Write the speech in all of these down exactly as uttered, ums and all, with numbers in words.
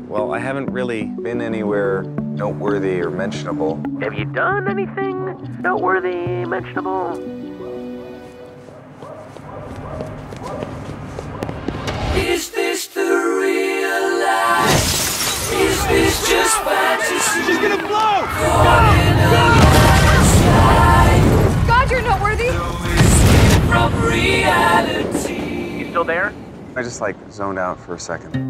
Well, I haven't really been anywhere noteworthy or mentionable. Have you done anything noteworthy, mentionable? Is this the real life? Is this just fantasy? She's gonna blow! God, you're noteworthy! From reality. You still there? I just like zoned out for a second.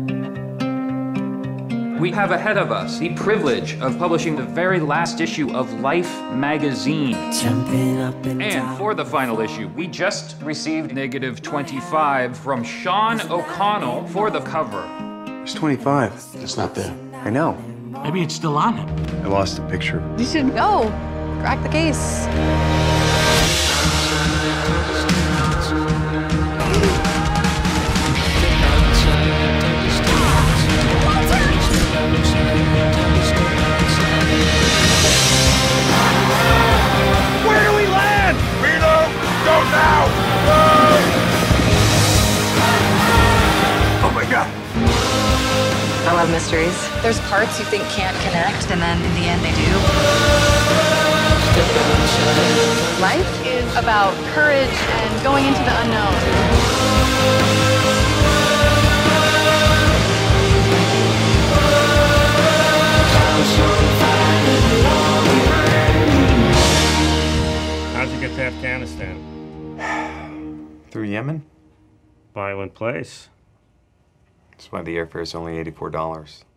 We have ahead of us the privilege of publishing the very last issue of Life magazine. Jumping up and, And down. for the final issue, we just received negative twenty-five from Sean O'Connell for the cover. It's twenty-five. It's not there. I know. Maybe it's still on it. I lost a picture. You should go. Crack the case. Where do we land? We don't go now! Oh my God! I love mysteries. There's parts you think can't connect, and then in the end they do. Life is about courage and going into the unknown. How'd you get to Afghanistan? Through Yemen? Violent place. That's why the airfare is only eighty-four dollars.